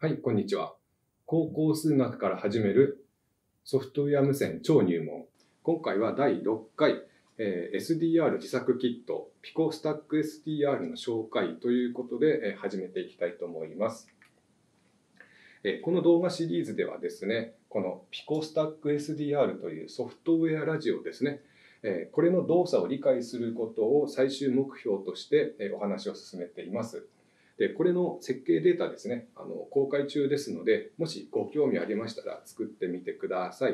はい、こんにちは。高校数学から始めるソフトウェア無線超入門。今回は第6回、SDR 自作キット PicoStack SDR の紹介ということで、始めていきたいと思います。この動画シリーズではですね、この PicoStack SDR というソフトウェアラジオですね、これの動作を理解することを最終目標としてお話を進めています。でこれの設計データですね、公開中ですので、もしご興味ありましたら作ってみてください。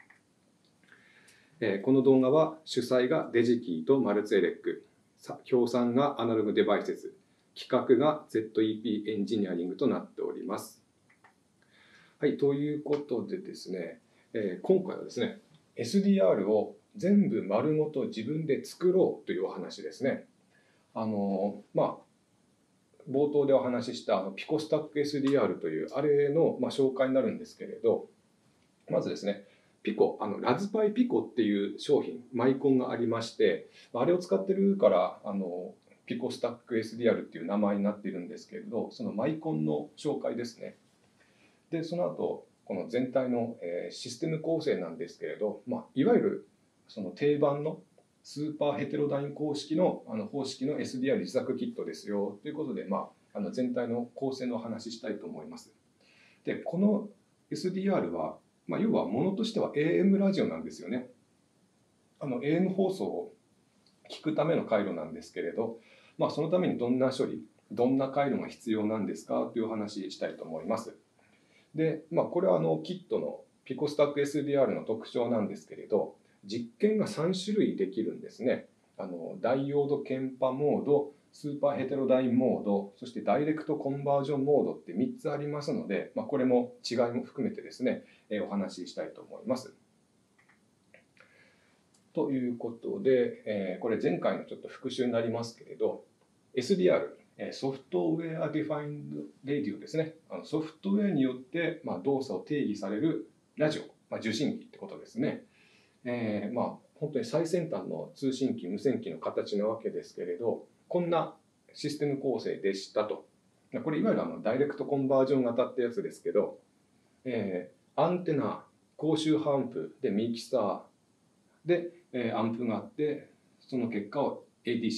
この動画は主催がデジキーとマルツエレック、協賛がアナログデバイセス、企画が ZEP エンジニアリングとなっております。はい、ということでですね、今回はですね、SDR を全部丸ごと自分で作ろうというお話ですね。冒頭でお話ししたPicoStack SDR というあれの紹介になるんですけれど、まずですね、Pico、ラズパイ Pico っていう商品、マイコンがありまして、あれを使ってるからPicoStack SDR っていう名前になっているんですけれど、そのマイコンの紹介ですね。で、その後、この全体のシステム構成なんですけれど、いわゆるその定番のスーパーヘテロダイン方式のSDR 自作キットですよということで、全体の構成のお話ししたいと思います。で、この SDR は、要はものとしては AM ラジオなんですよね。AM 放送を聞くための回路なんですけれど、そのためにどんな処理、どんな回路が必要なんですかというお話ししたいと思います。で、これはキットの PicoStack SDR の特徴なんですけれど、実験が3種類できるんですね。ダイオードケンパモード、スーパーヘテロダインモード、そしてダイレクトコンバージョンモードって3つありますので、これも違いも含めてですね、お話ししたいと思います。ということで、これ前回のちょっと復習になりますけれど、SDR、ソフトウェアディファインドレディオですね。ソフトウェアによって動作を定義されるラジオ、受信機ってことですね。本当に最先端の通信機、無線機の形なわけですけれど、こんなシステム構成でしたと。これいわゆるダイレクトコンバージョン型ってやつですけど、アンテナ、高周波アンプでミキサーで、アンプがあって、その結果を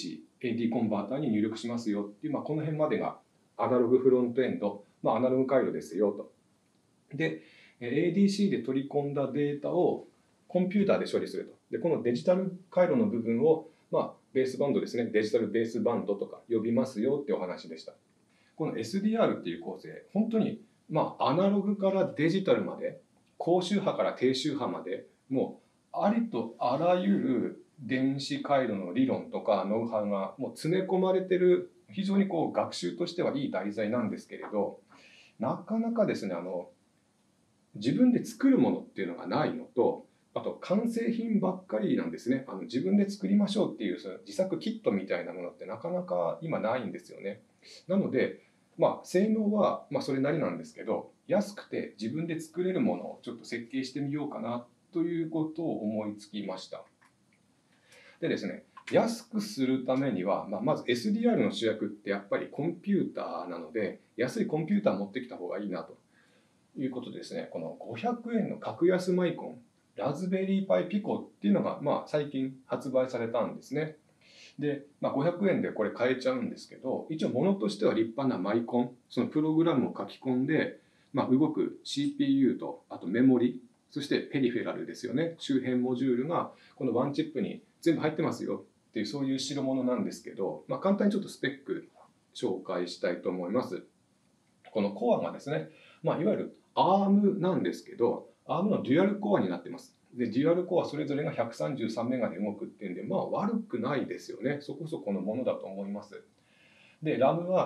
AD コンバーターに入力しますよっていう、この辺までがアナログフロントエンド、アナログ回路ですよと。で、ADC で取り込んだデータをコンピューターで処理すると。で、このデジタル回路の部分を、ベースバンドですね、デジタルベースバンドとか呼びますよっていうお話でした。この SDR っていう構成、本当に、アナログからデジタルまで、高周波から低周波まで、もうありとあらゆる電子回路の理論とかノウハウがもう詰め込まれてる、非常に学習としてはいい題材なんですけれど、なかなかですね、自分で作るものっていうのがないのと、あと完成品ばっかりなんですね。自分で作りましょうっていうその自作キットみたいなものってなかなか今ないんですよね。なので、性能はそれなりなんですけど、安くて自分で作れるものをちょっと設計してみようかなということを思いつきました。でですね、安くするためには、まず SDR の主役ってやっぱりコンピューターなので、安いコンピューター持ってきた方がいいなということでですね、この500円の格安マイコン、ラズベリーパイピコっていうのが最近発売されたんですね。で、500円でこれ買えちゃうんですけど、一応物としては立派なマイコン、そのプログラムを書き込んで、動く CPU と、あとメモリ、そしてペリフェラルですよね、周辺モジュールがこのワンチップに全部入ってますよっていう、そういう代物なんですけど、簡単にちょっとスペック紹介したいと思います。このコアがですね、いわゆる ARM なんですけど、ARM のデュアルコアになってます。で、デュアルコアそれぞれが133メガで動くっていうんで、悪くないですよね。そこそこのものだと思います。で、RAM は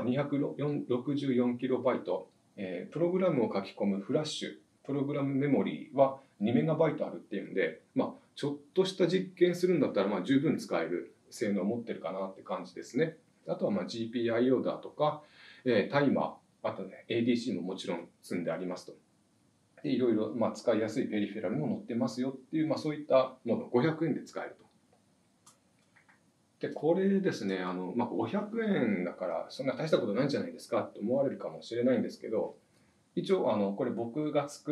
264KB、プログラムを書き込むフラッシュ、プログラムメモリーは 2MB あるっていうんで、ちょっとした実験するんだったら十分使える性能を持ってるかなって感じですね。あとはGPIO だとか、タイマー、あとね、ADC ももちろん積んでありますと。で、いろいろ使いやすいペリフェラルも載ってますよっていう、そういったもの500円で使えると。で、これですね、500円だからそんな大したことないんじゃないですかって思われるかもしれないんですけど、 一応これ僕が作った、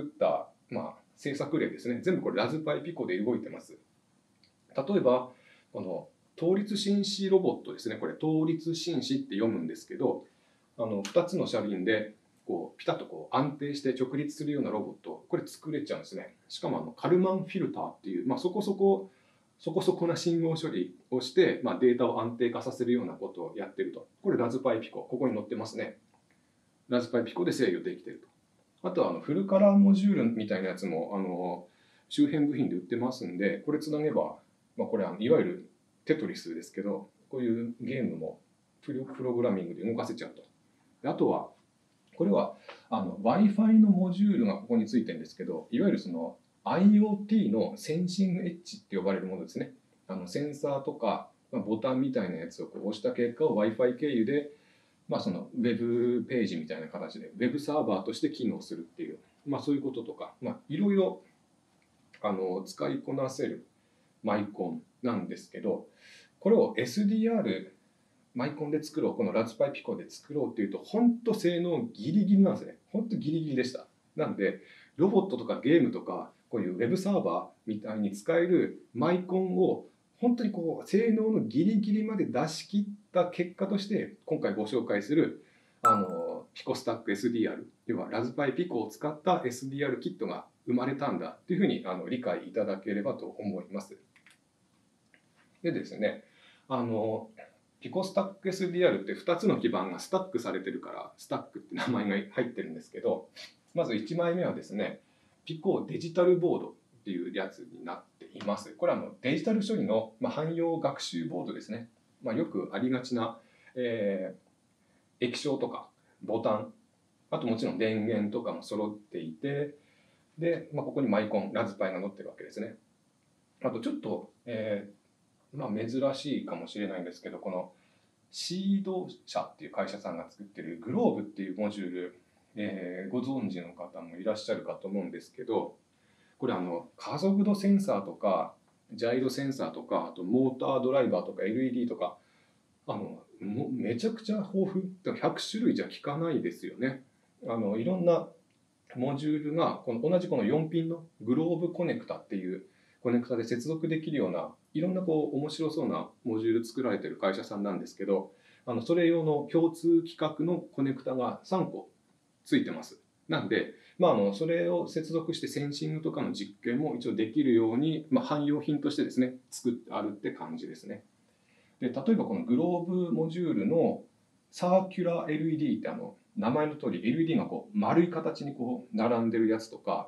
制作例ですね。全部これラズパイピコで動いてます。例えばこの倒立紳士ロボットですね。これ倒立紳士って読むんですけど、2つの車輪でこうピタッとこう安定して直立するようなロボット、これ作れちゃうんですね。しかもカルマンフィルターっていう、そこそこな信号処理をして、データを安定化させるようなことをやってると。これラズパイピコ、ここに載ってますね。ラズパイピコで制御できていると。あとはフルカラーモジュールみたいなやつも周辺部品で売ってますんで、これつなげば、これいわゆるテトリスですけど、こういうゲームもプログラミングで動かせちゃうと。であとはこれはWi-Fi のモジュールがここについてるんですけど、いわゆるその IoT のセンシングエッジって呼ばれるものですね。センサーとかボタンみたいなやつをこう押した結果を Wi-Fi 経由で、そのウェブページみたいな形でウェブサーバーとして機能するっていう、そういうこととか、いろいろ使いこなせるマイコンなんですけど、これを SDR マイコンで作ろう、このラズパイピコで作ろうっていうと、本当性能ギリギリなんですね。本当ギリギリでした。なんで、ロボットとかゲームとか、こういうウェブサーバーみたいに使えるマイコンを本当にこう性能のギリギリまで出し切った結果として、今回ご紹介するピコスタック SDR、要はラズパイピコを使った SDR キットが生まれたんだというふうに理解いただければと思います。でですね、ピコスタック SDR って2つの基板がスタックされてるからスタックって名前が入ってるんですけど、まず1枚目はですね、ピコデジタルボードっていうやつになっています。これはデジタル処理の汎用学習ボードですね。よくありがちな、液晶とかボタン、あともちろん電源とかも揃っていて、で、ここにマイコン、ラズパイが載ってるわけですね。あとちょっと、珍しいかもしれないんですけど、このシード社っていう会社さんが作ってるグローブっていうモジュール、ご存知の方もいらっしゃるかと思うんですけど、これ加速度センサーとかジャイロセンサーとか、あとモータードライバーとか LED とかめちゃくちゃ豊富、100種類じゃ効かないですよね。いろんなモジュールが同じこの4ピンのグローブコネクタっていうコネクタで接続できるようないろんな面白そうなモジュール作られてる会社さんなんですけど、それ用の共通規格のコネクタが3個ついてます。なんで、それを接続してセンシングとかの実験も一応できるように、汎用品としてですね作ってあるって感じですね。で例えばこのグローブモジュールのサーキュラー LED って名前の通り LED が丸い形に並んでるやつとか、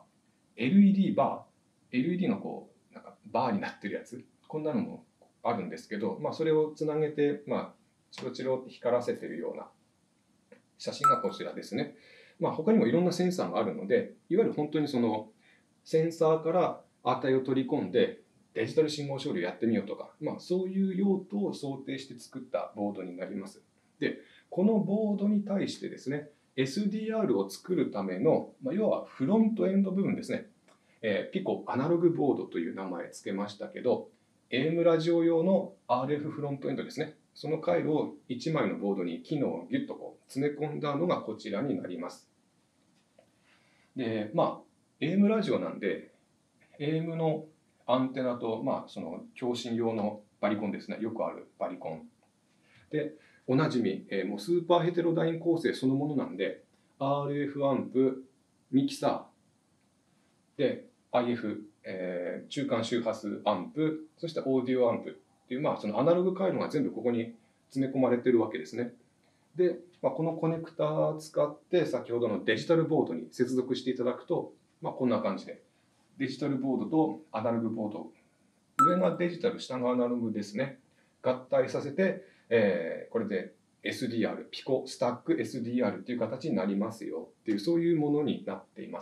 LED バー、 LED がなんかバーになってるやつ、こんなのもあるんですけど、それをつなげて、チロチロって光らせてるような写真がこちらですね。他にもいろんなセンサーがあるので、いわゆる本当にそのセンサーから値を取り込んでデジタル信号処理をやってみようとか、そういう用途を想定して作ったボードになります。で、このボードに対してですね、SDR を作るための、要はフロントエンド部分ですね、ピコアナログボードという名前つけましたけど、AM ラジオ用の RF フロントエンドですね。その回路を1枚のボードに機能をギュッと詰め込んだのがこちらになります。で、AM ラジオなんで、AM のアンテナと、その共振用のバリコンですね。よくあるバリコン。で、おなじみ、もうスーパーヘテロダイン構成そのものなんで、RF アンプ、ミキサー、で、IF、中間周波数アンプ、そしてオーディオアンプっていう、そのアナログ回路が全部ここに詰め込まれてるわけですね。で、このコネクタを使って先ほどのデジタルボードに接続していただくと、こんな感じでデジタルボードとアナログボード、上がデジタル、下がアナログですね、合体させて、これで SDR、ピコスタック SDR という形になりますよっていう、そういうものになっています。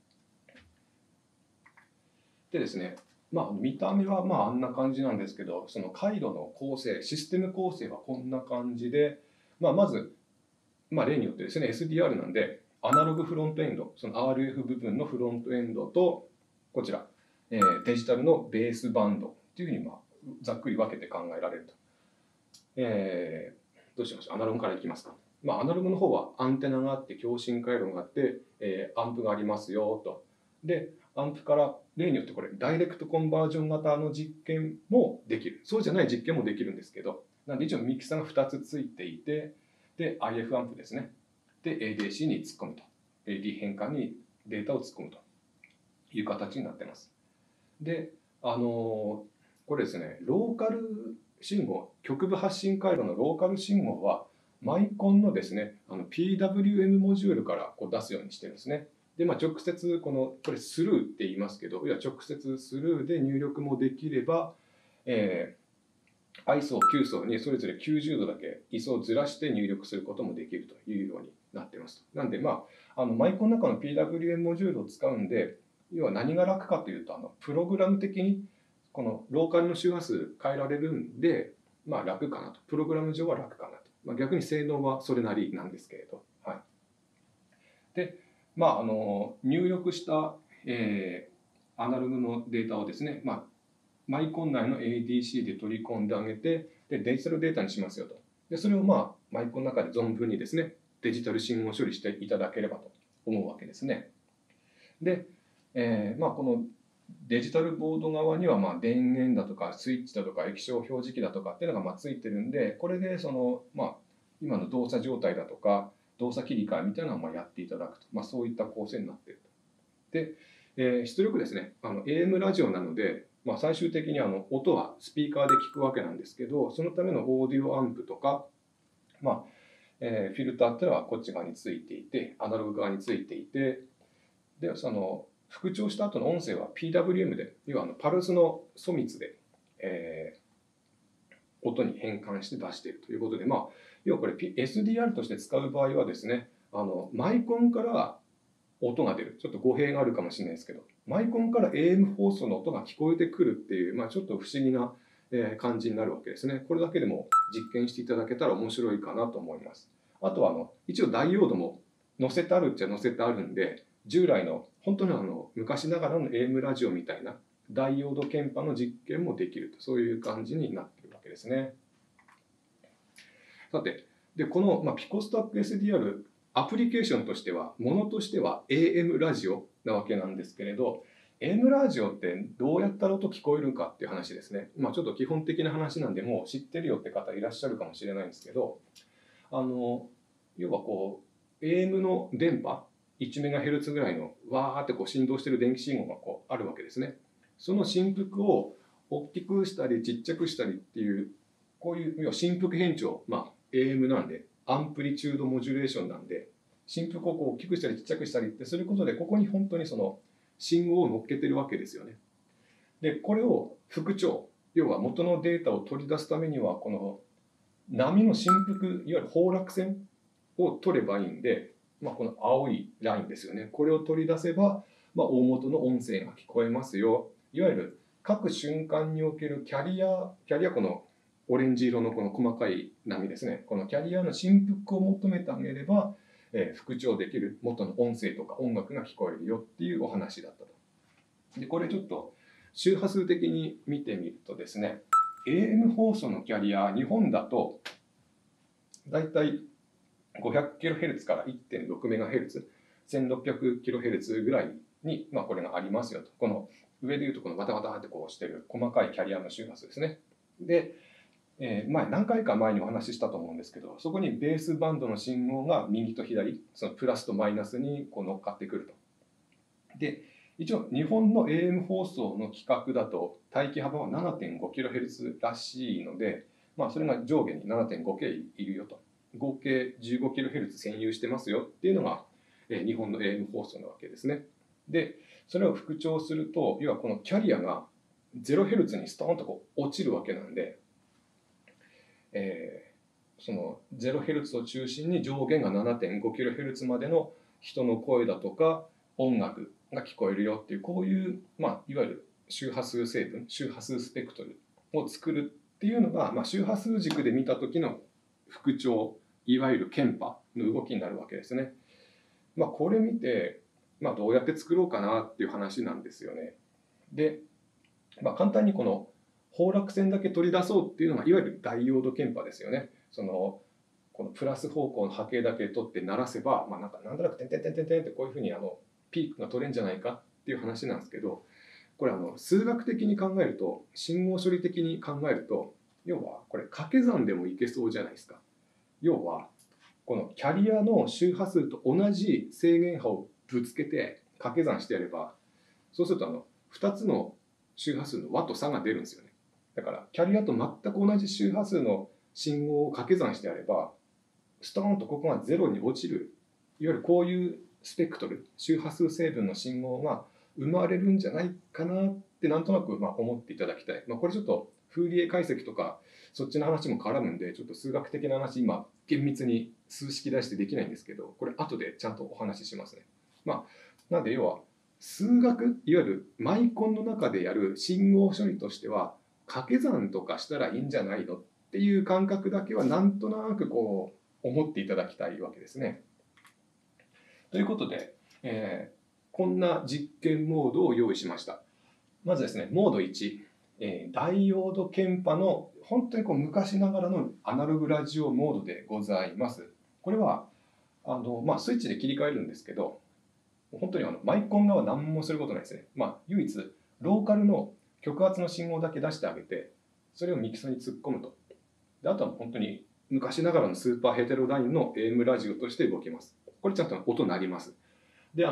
でですね、見た目はあんな感じなんですけど、その回路の構成、システム構成はこんな感じで、まず、例によってですね、SDR なんで、アナログフロントエンド、その RF 部分のフロントエンドと、こちら、デジタルのベースバンドっていうふうにざっくり分けて考えられると。どうしましょう、アナログからいきますか。 アナログの方はアンテナがあって共振回路があって、アンプがありますよと。でアンプから例によってこれダイレクトコンバージョン型の実験もできる、そうじゃない実験もできるんですけど、なんで一応ミキサーが2つついていて、で IF アンプですね、で ADC に突っ込むと、 AD 変換にデータを突っ込むという形になってます。でこれですね、ローカル信号、局部発信回路のローカル信号はマイコンのですね、PWM モジュールからこう出すようにしてるんですね。で、直接これスルーって言いますけど、要は直接スルーで入力もできれば、I 層、Q 層にそれぞれ90度だけ位相をずらして入力することもできるというようになっています。なんで、マイコンの中の PWM モジュールを使うんで、要は何が楽かというと、プログラム的にこのローカルの周波数変えられるんで、楽かなと。プログラム上は楽かなと。逆に性能はそれなりなんですけれど。はい。で、入力した、アナログのデータをですね、マイコン内の ADC で取り込んであげて、でデジタルデータにしますよと。でそれをマイコンの中で存分にですね、デジタル信号処理していただければと思うわけですね。で、このデジタルボード側には電源だとかスイッチだとか液晶表示器だとかっていうのがついてるんで、これで今の動作状態だとか動作切り替えみたいなのをやっていただくと、そういった構成になっていると。で、出力ですね、AM ラジオなので、最終的に音はスピーカーで聞くわけなんですけど、そのためのオーディオアンプとか、フィルターっていうのはこっち側についていて、アナログ側についていて、でその復調した後の音声は PWM で、要はパルスの素密で、音に変換して出しているということで、要はこれ SDR として使う場合はですね、マイコンから音が出る、ちょっと語弊があるかもしれないですけど、マイコンから AM 放送の音が聞こえてくるっていう、ちょっと不思議な感じになるわけですね。これだけでも実験していただけたら面白いかなと思います。あとは一応ダイオードも載せてあるっちゃ載せてあるんで、従来の本当に昔ながらの AM ラジオみたいなダイオード鍵波の実験もできると、そういう感じになっているわけですね。さて、でこの、ピコスタック SDR、アプリケーションとしては、ものとしては AM ラジオなわけなんですけれど、AM ラジオってどうやったら音聞こえるかっていう話ですね。ちょっと基本的な話なんで、もう知ってるよって方いらっしゃるかもしれないんですけど、要はAM の電波、1MHz ぐらいのわーって振動してる電気信号があるわけですね。その振幅を大きくしたりちっちゃくしたりっていう、こういう要は振幅変調、AM なんでアンプリチュードモジュレーションなんで、振幅を大きくしたりちっちゃくしたりってすることで、ここに本当にその信号を乗っけてるわけですよね。でこれを復調、要は元のデータを取り出すためには、この波の振幅、いわゆる放落線を取ればいいんで、この青いラインですよね。これを取り出せば、大元の音声が聞こえますよ。いわゆる各瞬間におけるキャリアこのオレンジ色のこの細かい波ですね。このキャリアの振幅を求めてあげれば、復調できる元の音声とか音楽が聞こえるよっていうお話だったと。でこれちょっと周波数的に見てみるとですね、AM 放送のキャリア、日本だとだいたい 500kHz から 1.6MHz、1600kHz ぐらいに、これがありますよと。この上でいうとこのバタバタってしてる細かいキャリアの周波数ですね。で、何回か前にお話ししたと思うんですけど、そこにベースバンドの信号が右と左、そのプラスとマイナスに乗っかってくると。で、一応日本の AM 放送の規格だと帯域幅は 7.5kHz らしいので、それが上下に 7.5K いるよと。合計 15kHz 占有してますよっていうのが日本の AM 放送なわけですね。で、それを復調すると、要はこのキャリアが 0Hz にストーンと落ちるわけなんで、その 0Hz を中心に上限が 7.5kHz までの人の声だとか音楽が聞こえるよっていう、こういう、いわゆる周波数成分、周波数スペクトルを作るっていうのが、周波数軸で見た時の復調、いわゆる鍵波の動きになるわけですね。これ見て、どうやって作ろうかなっていう話なんですよね。で、簡単にこの放落線だけ取り出そうっていうのがいわゆるダイオード鍵波ですよね。そのこのプラス方向の波形だけ取って鳴らせば、なんとなくてんてんてんてんてんってこういうふうにピークが取れるんじゃないかっていう話なんですけど、これ数学的に考えると、信号処理的に考えると、要はこれ掛け算でもいけそうじゃないですか。要はこのキャリアの周波数と同じ制限波をぶつけて掛け算してやれば、そうすると2つの周波数の和と差が出るんですよね。だからキャリアと全く同じ周波数の信号を掛け算してやれば、ストーンとここがゼロに落ちる、いわゆるこういうスペクトル、周波数成分の信号が生まれるんじゃないかなってなんとなく思っていただきたい。これちょっとフーリエ解析とかそっちの話も絡むんで、ちょっと数学的な話今厳密に数式出してできないんですけど、これ後でちゃんとお話ししますね。なんで要は数学、いわゆるマイコンの中でやる信号処理としては掛け算とかしたらいいんじゃないのっていう感覚だけはなんとなくこう思っていただきたいわけですね。ということで、こんな実験モードを用意しました。まずですね、モード1、ダイオード検波の本当に昔ながらのアナログラジオモードでございます。これはスイッチで切り替えるんですけど、本当にマイコン側は何もすることないですね。唯一ローカルの極圧の信号だけ出してあげて、それをミキサーに突っ込むと。であとは本当に昔ながらのスーパーヘテロダインの AM ラジオとして動きます。これちゃんと音鳴ります。で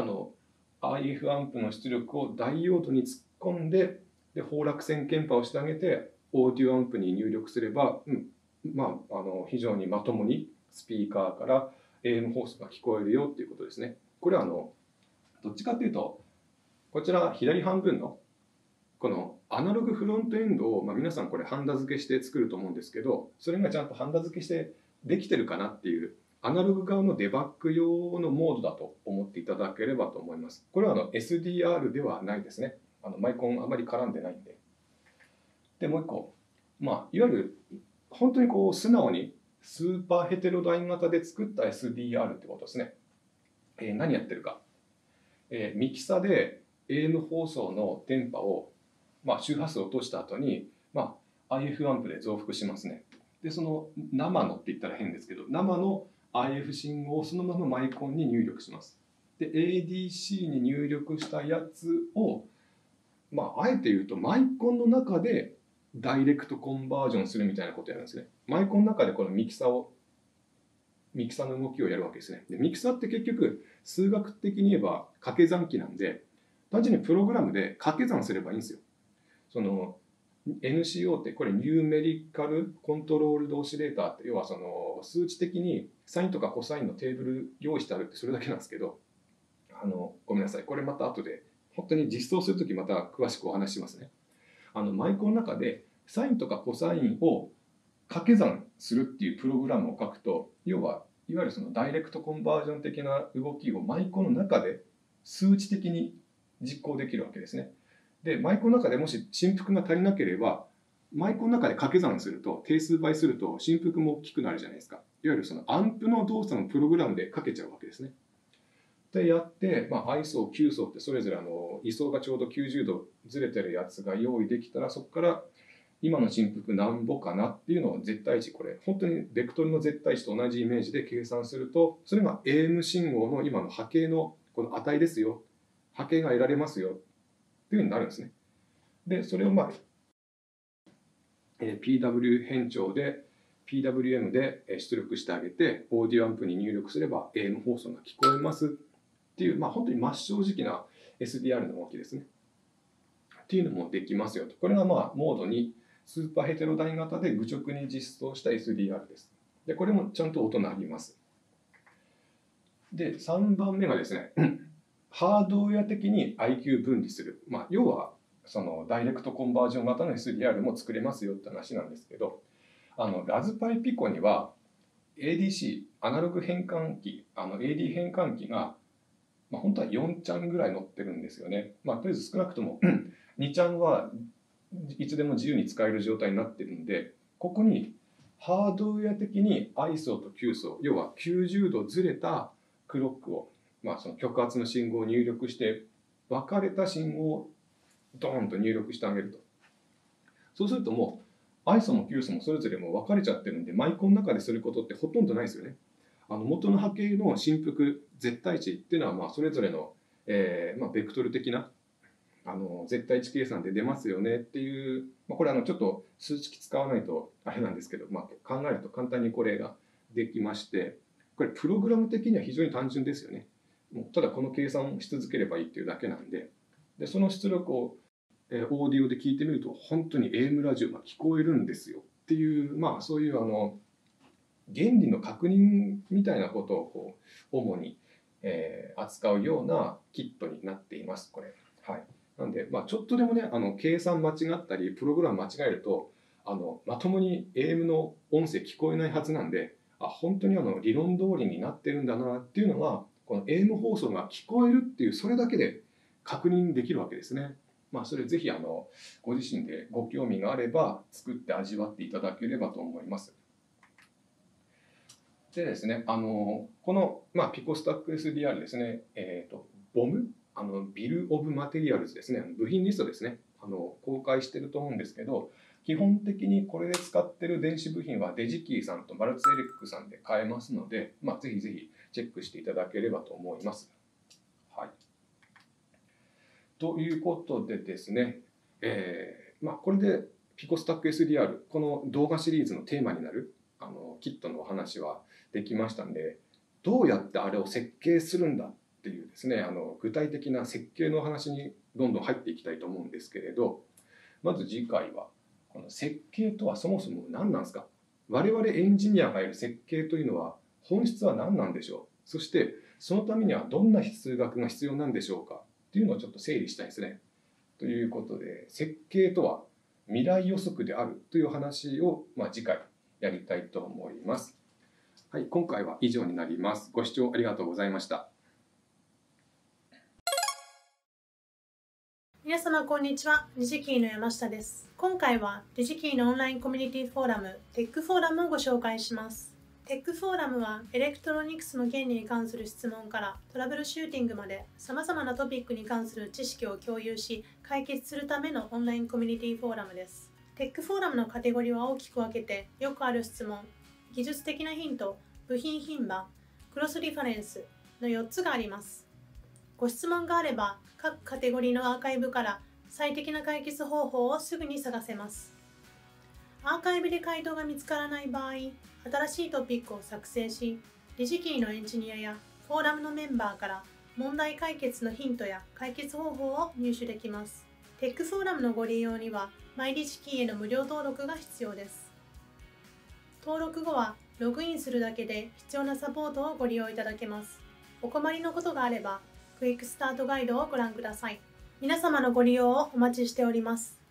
IF アンプの出力をダイオードに突っ込んで、放落線検波をしてあげてオーディオアンプに入力すれば、非常にまともにスピーカーから AM 放送が聞こえるよっていうことですね。これはどっちかというと、こちら左半分のこのアナログフロントエンドを、皆さんこれハンダ付けして作ると思うんですけど、それがちゃんとハンダ付けしてできてるかなっていうアナログ側のデバッグ用のモードだと思っていただければと思います。これはSDR ではないですね。マイコンあまり絡んでないんで。で、もう一個、いわゆる本当に素直にスーパーヘテロダイン型で作った SDR ってことですね。何やってるか。ミキサで AM 放送の電波を、周波数を落とした後に、IF アンプで増幅しますね。で、その生のって言ったら変ですけど、生の IF 信号をそのままマイコンに入力します。で、ADC に入力したやつを、あえて言うとマイコンの中でダイレクトコンバージョンするみたいなことをやるんですね。マイコンの中でこのミキサの動きをやるわけですね。で、ミキサって結局数学的に言えば掛け算機なんで、単純にプログラムで掛け算すればいいんですよ。NCO ってこれニューメリカルコントロールドオシレーターって、要は数値的にサインとかコサインのテーブル用意してあるってそれだけなんですけど、ごめんなさい、これまた後で本当に実装するときまた詳しくお話ししますね。マイコンの中でサインとかコサインを掛け算するっていうプログラムを書くと、要はいわゆるそのダイレクトコンバージョン的な動きをマイコンの中で数値的に実行できるわけですね。で、マイコンの中でもし振幅が足りなければ、マイコンの中で掛け算すると、定数倍すると振幅も大きくなるじゃないですか。いわゆるそのアンプの動作のプログラムでかけちゃうわけですね。でやって、I 層、Q 層ってそれぞれ位相がちょうど90度ずれてるやつが用意できたら、そこから今の振幅なんぼかなっていうのを絶対値、これ本当にベクトルの絶対値と同じイメージで計算すると、それが AM 信号の今の波形のこの値ですよ、波形が得られますよっていうふうになるんですね。で、それをPW 変調で PWM で出力してあげて、オーディオアンプに入力すれば AM 放送が聞こえますっていう、本当に真っ正直な SDR の動きですね。っていうのもできますよと。これがモード2、スーパーヘテロダイン型で愚直に実装した SDR です。で、これもちゃんと音鳴ります。で、3番目がですね、ハードウェア的に IQ 分離する。要は、そのダイレクトコンバージョン型の SDR も作れますよって話なんですけど、ラズパイピコには ADC、アナログ変換器、AD 変換器が、本当は4チャンぐらい載ってるんですよね。とりあえず少なくとも2チャンはいつでも自由に使える状態になってるんで、ここにハードウェア的に I 層と Q 層、要は90度ずれたクロックを、その極圧の信号を入力して、分かれた信号をドーンと入力してあげると。そうするとも ISO も QSO もそれぞれもう分かれちゃってるんで、マイコンの中ですることってほとんどないですよね。元の波形の振幅絶対値っていうのはまあそれぞれの、ベクトル的な絶対値計算で出ますよねっていう、これちょっと数式使わないとあれなんですけど、考えると簡単にこれができまして、これプログラム的には非常に単純ですよね。もうただこの計算をし続ければいいっていうだけなんで、その出力をオーディオで聞いてみると本当に AM ラジオが聞こえるんですよっていう、そういう原理の確認みたいなことを主に、扱うようなキットになっています、これ。はい。なんで、ちょっとでもね、計算間違ったり、プログラム間違えると、まともに AM の音声聞こえないはずなんで、本当に理論通りになってるんだなっていうのは、この AM 放送が聞こえるっていう、それだけで確認できるわけですね。それぜひご自身でご興味があれば作って味わっていただければと思います。でですね、この、ピコスタック SDR ですね、BOM、ビル・オブ・マテリアルズですね、部品リストですね、公開してると思うんですけど、基本的にこれで使ってる電子部品はデジキーさんとマルツエレックさんで買えますので、ぜひぜひチェックしていただければと思います。はい。ということでですね、これでピコスタック SDR、この動画シリーズのテーマになるキットのお話はできましたんで、どうやってあれを設計するんだっていうですね、具体的な設計の話にどんどん入っていきたいと思うんですけれど、まず次回はこの設計とはそもそも何なんですか。我々エンジニアがいる設計というのは本質は何なんでしょう。そしてそのためにはどんな数学が必要なんでしょうかっていうのをちょっと整理したいですね。ということで、設計とは未来予測であるという話を、次回やりたいと思います。はい、今回は以上になります。ご視聴ありがとうございました。 皆様こんにちは。デジキーの山下です。今回はデジキーのオンラインコミュニティフォーラム、テックフォーラムをご紹介します。テックフォーラムはエレクトロニクスの原理に関する質問からトラブルシューティングまで様々なトピックに関する知識を共有し解決するためのオンラインコミュニティフォーラムです。テックフォーラムのカテゴリーは大きく分けて、よくある質問、技術的なヒント、部品牝馬、クロスリファレンスの4つがあります。ご質問があれば、各カテゴリーのアーカイブから最適な解決方法をすぐに探せます。アーカイブで回答が見つからない場合、新しいトピックを作成し、デジキーのエンジニアやフォーラムのメンバーから問題解決のヒントや解決方法を入手できます。テックフォーラムのご利用には、マイデジキーへの無料登録が必要です。登録後は、ログインするだけで必要なサポートをご利用いただけます。お困りのことがあれば、クイックスタートガイドをご覧ください。皆様のご利用をお待ちしております。